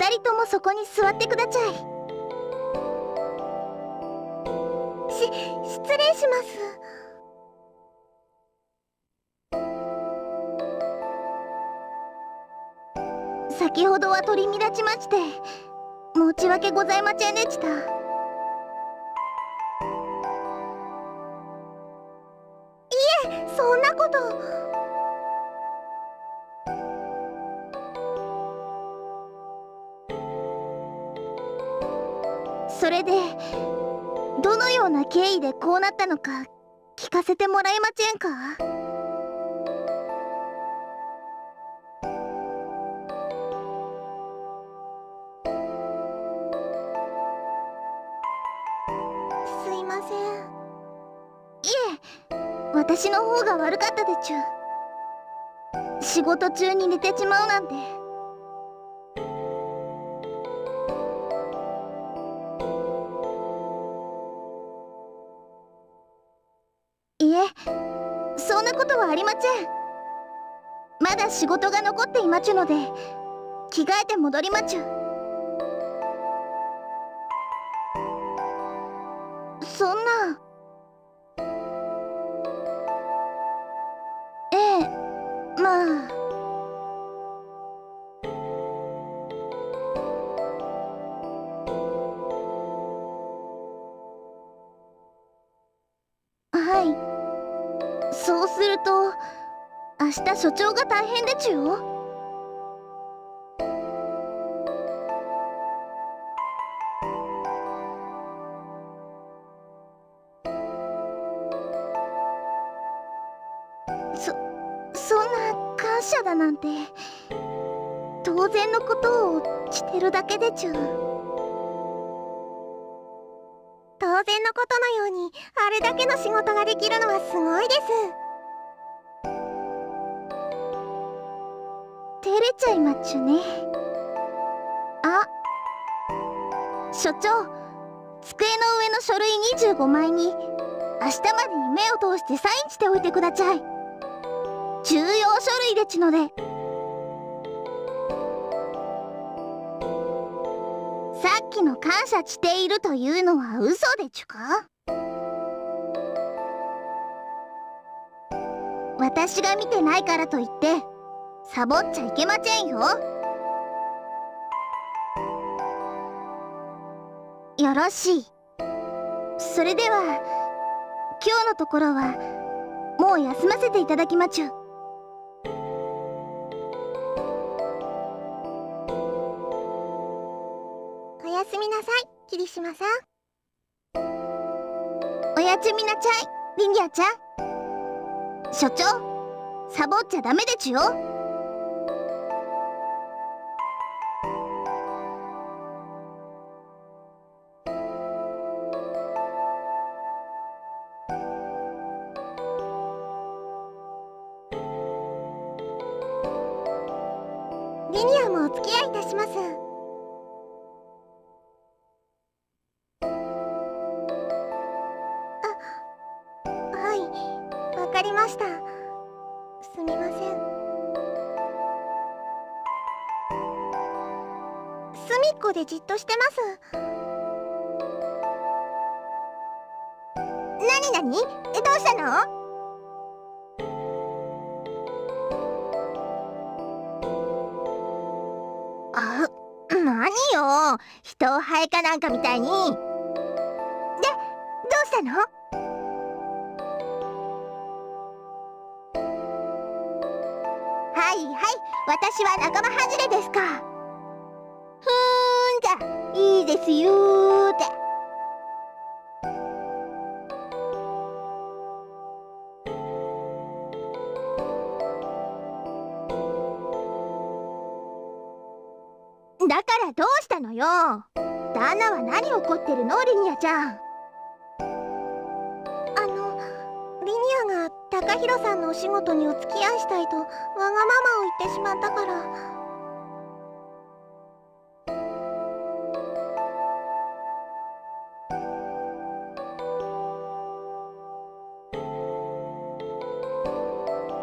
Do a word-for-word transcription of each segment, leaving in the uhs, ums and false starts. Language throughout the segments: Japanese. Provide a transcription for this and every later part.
二人ともそこに座ってください。し、失礼します。先ほどは取り乱ちまして、申し訳ございませんでした。いえ、そんなこと。それでどのような経緯でこうなったのか聞かせてもらえませんか？すいません。いえ、私の方が悪かったでちゅ。仕事中に寝てしまうなんて。いえ、そんなことはありません。まだ仕事が残っていまちゅので、着替えて戻りまちゅ。そんな。ええ、まあ。はい。そうすると明日所長が大変でちゅよ。そそんな感謝だなんて当然のことをしてるだけでちゅ。当然のことのようにあれだけの仕事ができるのはすごいです。照れちゃいまっちゅね。あ、所長、机の上の書類にじゅうごまいに明日までに目を通してサインしておいてください。重要書類でちので。さっきの感謝しているというのは嘘でちゅか？私が見てないからといってサボっちゃいけませんよ。よろしい。それでは今日のところはもう休ませていただきまちゅ。おやすみなさい、霧島さん。おやすみなちゃい、リニアちゃん。所長、サボっちゃダメでちゅよ。リニアもお付き合いいたします。あ、はい、わかりました。すみません。隅っこでじっとしてます。なになに？どうしたの？あ、なによ、人をハエかなんかみたいに。で、どうしたの？はいはい、私は仲間外れですか。ふーんじゃ、いいですよーって。だからどうしたのよ。旦那は何怒ってるの、リニアちゃん。あの、リニアが高弘さんのお仕事にお付き合いしたいとわがままを言ってしまったから。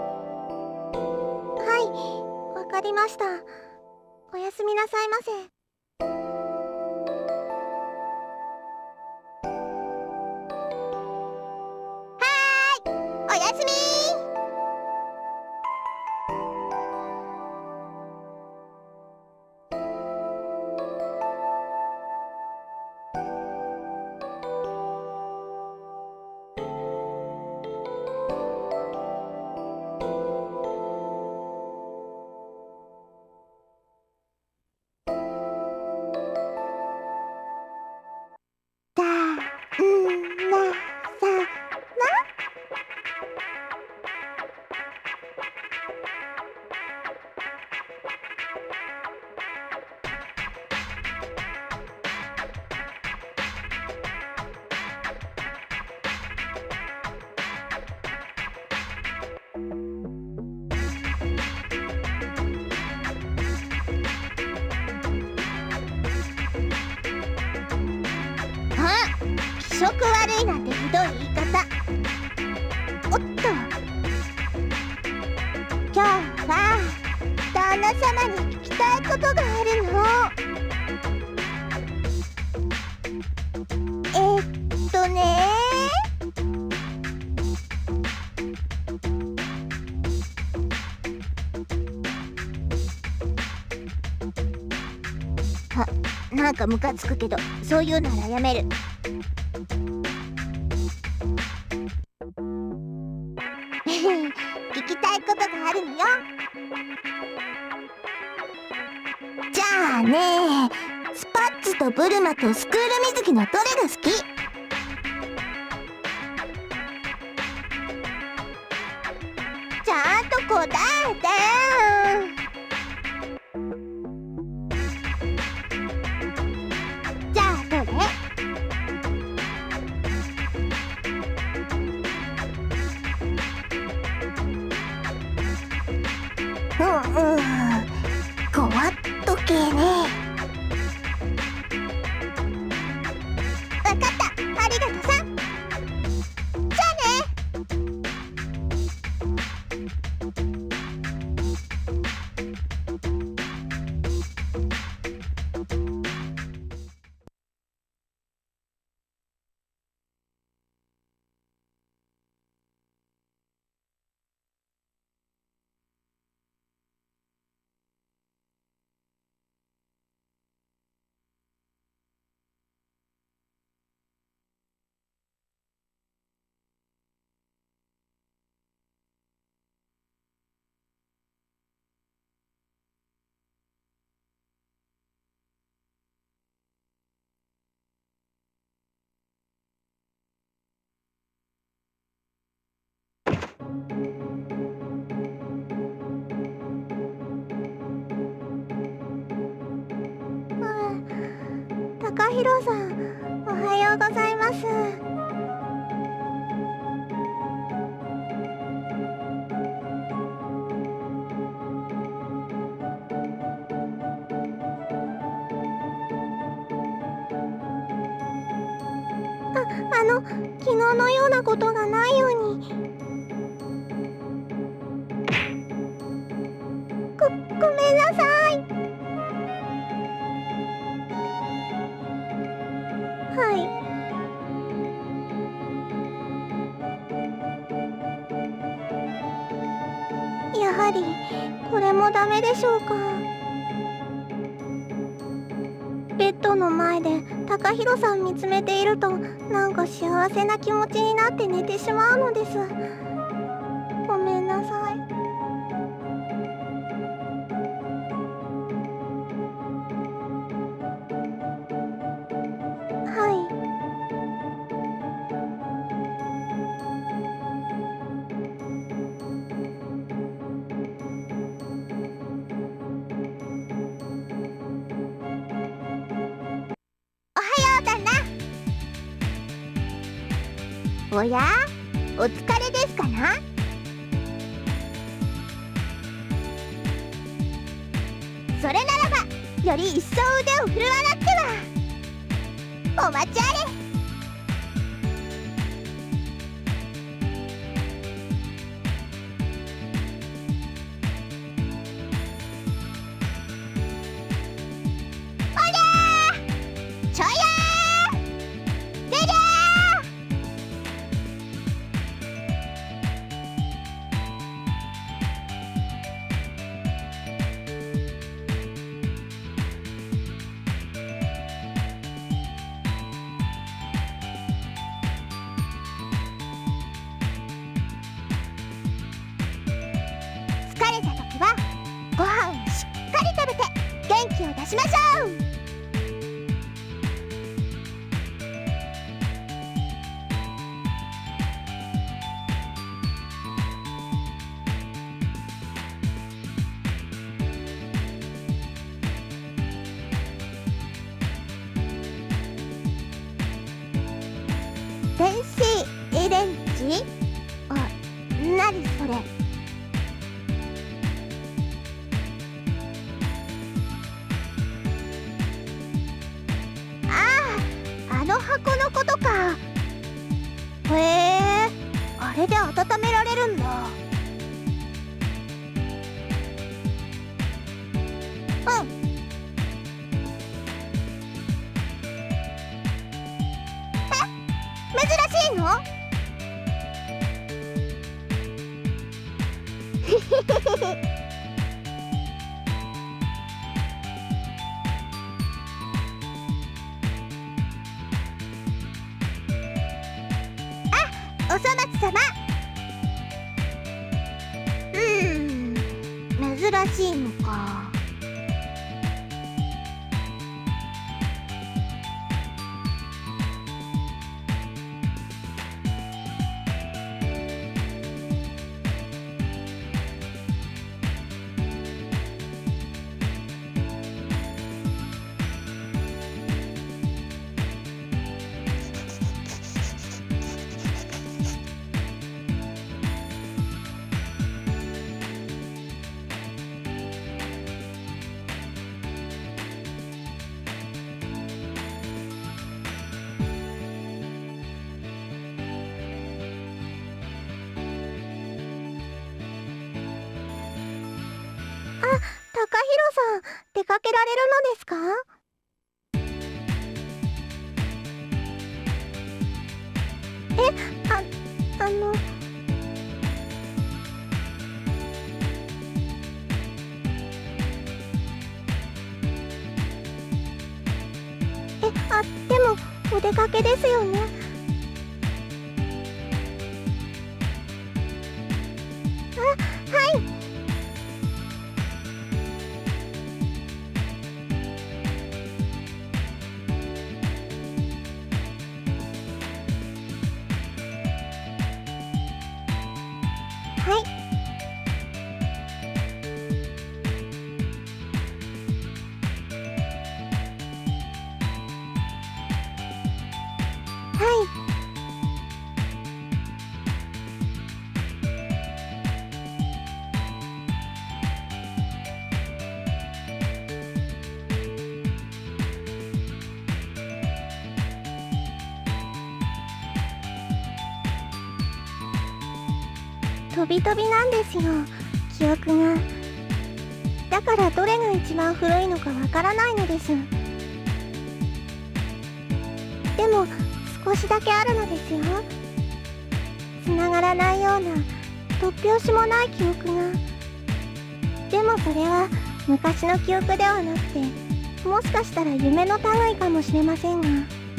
はい、わかりました。おやすみなさいませ。 食悪いなんてひどい言い方。おっと、今日は旦那様に聞きたいことがあるの。えー、っとねは、なんかムカつくけど、そういうならやめる。聞きたいことがあるのよ。じゃあね、スパッツとブルマとスクール水着のどれが好き？ちゃんと答えて。じゃあどれ？うんうん、ごわっと系ね。わかった、ありがとさ。じゃあね。高弘さん、おはようございます。あ、あの、昨日のようなことがないように。ご、ごめんなさい。はい。やはりこれもダメでしょうか。ベッドの前で高弘さん見つめていると、なんか幸せな気持ちになって寝てしまうのです。ごめんなさい。おや、お疲れですかな？それならば、より一層腕を振るわなくては。お待ちあれ。おりゃー、ちょやー、でりゃー。疲れた時はご飯をしっかり食べて元気を出しましょう。電子エレンジ？あ、なにそれ。ああ、あの箱のことか。 れで温められるんだ。うん。え、珍しいの？おそ松様。うーん、珍しいのか。あ、高弘さん、出かけられるのですか？え、あ、あの。え、あ、でも、お出かけですよね。あ、はい。はい。はい。飛び飛びなんですよ、記憶が。だからどれが一番古いのかわからないのです。でも少しだけあるのですよ。つながらないような突拍子もない記憶が。でもそれは昔の記憶ではなくて、もしかしたら夢の類かもしれませんが。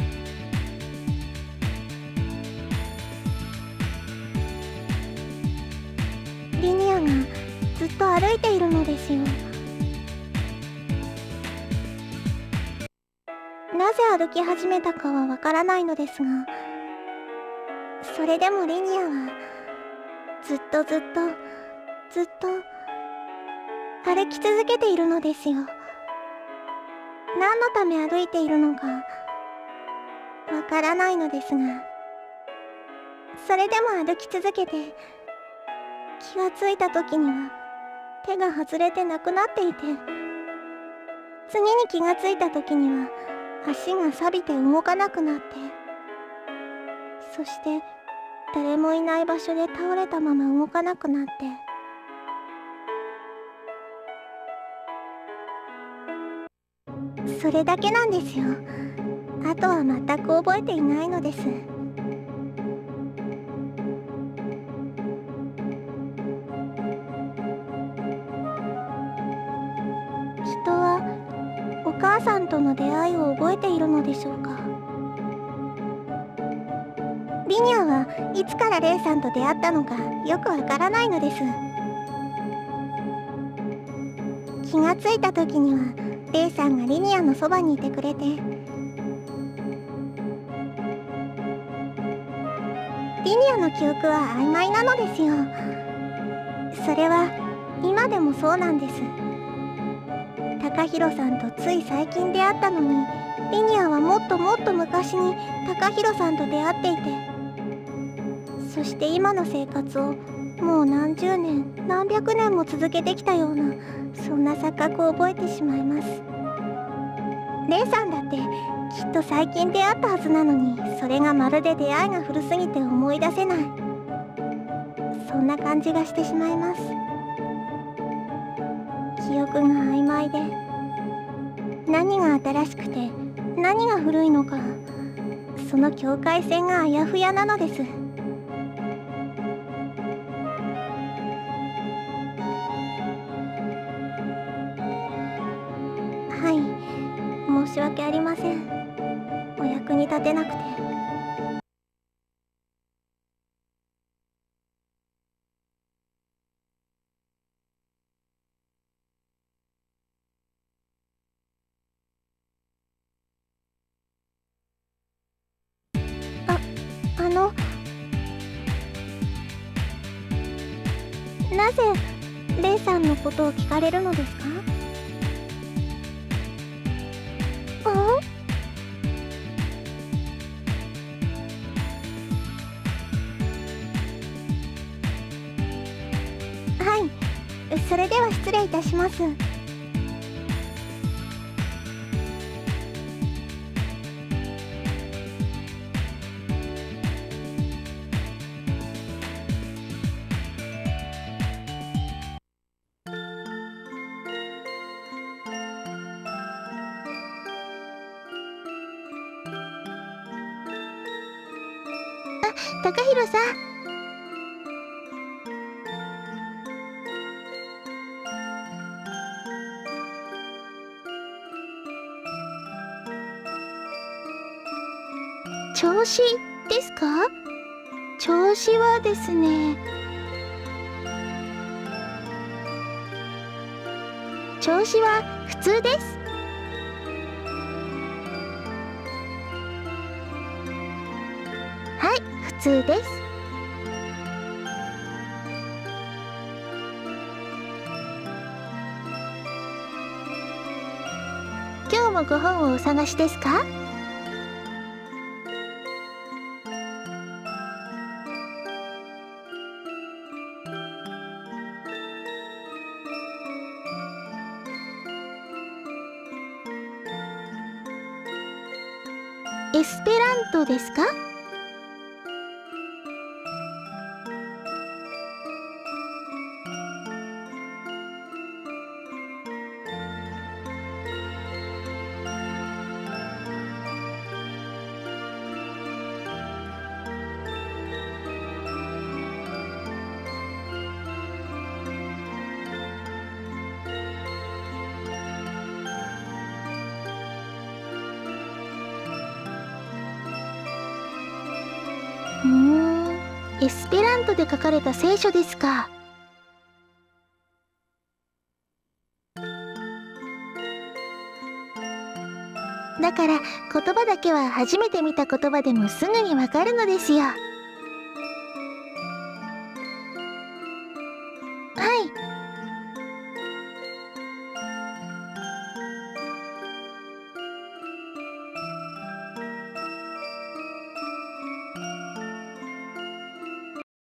リニアがずっと歩いているのですよ。なぜ歩き始めたかはわからないのですが、それでもリニアはずっとずっとずっと歩き続けているのですよ。何のため歩いているのかわからないのですが、それでも歩き続けて、気がついた時には手が外れてなくなっていて、次に気がついた時には足が錆びて動かなくなって、そして誰もいない場所で倒れたまま動かなくなって、それだけなんですよ。あとは全く覚えていないのです。人はお母さんとの出会いを覚えているのでしょうか。リニアはいつからレイさんと出会ったのかよくわからないのです。気がついた時にはレイさんがリニアのそばにいてくれて、リニアの記憶は曖昧なのですよ。それは今でもそうなんです。高弘さんとつい最近出会ったのに、リニアはもっともっと昔に高弘さんと出会っていて、そして今の生活をもう何十年何百年も続けてきたような、そんな錯覚を覚えてしまいます。レイさんだってきっと最近出会ったはずなのに、それがまるで出会いが古すぎて思い出せない。 そんな感じがしてしまいます。記憶が曖昧で、何が新しくて何が古いのか、その境界線があやふやなのです。はい、申し訳ありません。お役に立てなくて。あの、なぜレイさんのことを聞かれるのですか？あ？はい、それでは失礼いたします。高弘さん。調子ですか？調子はですね、調子は普通です。はい、普通です。今日もご本をお探しですか？エスペラントですか？うーん、エスペラントで書かれた聖書ですか。だから言葉だけは初めて見た言葉でもすぐにわかるのですよ。